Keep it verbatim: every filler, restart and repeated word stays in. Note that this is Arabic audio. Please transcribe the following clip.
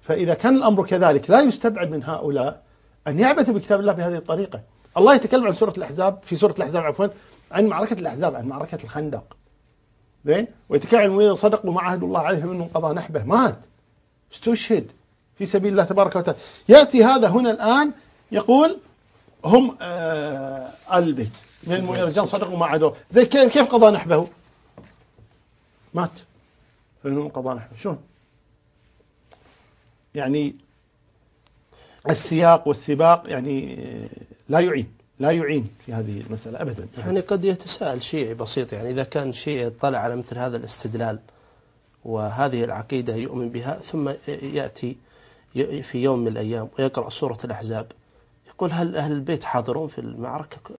فإذا كان الأمر كذلك لا يستبعد من هؤلاء أن يعبثوا بكتاب الله بهذه الطريقة. الله يتكلم عن سورة الأحزاب في سورة الأحزاب عفوا عن معركة الأحزاب، عن معركة الخندق، زين، ويتكلم عن الذين صدقوا ما عهد الله عليهم انه قضى نحبه، مات استشهد في سبيل الله تبارك وتعالى. يأتي هذا هنا الآن يقول هم آه آل البيت من المؤمنين رجال صدقوا ما عهدوا، زي كيف كيف قضى نحبه؟ مات فإنهم قضى نحبه. شلون؟ يعني السياق والسباق يعني لا يعين لا يعين في هذه المسألة أبدا. يعني قد يتساءل شيعي بسيط، يعني إذا كان شيعي يطلع على مثل هذا الاستدلال وهذه العقيدة يؤمن بها، ثم يأتي في يوم من الأيام ويقرأ سورة الأحزاب، يقول هل أهل البيت حاضرون في المعركة؟